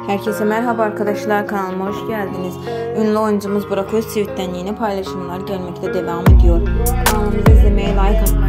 Herkese merhaba arkadaşlar, kanalıma hoş geldiniz. Ünlü oyuncumuz Burak Özçivit'ten yeni paylaşımlar gelmekte devam ediyor. Kanalımızı izlemeye, like atmayı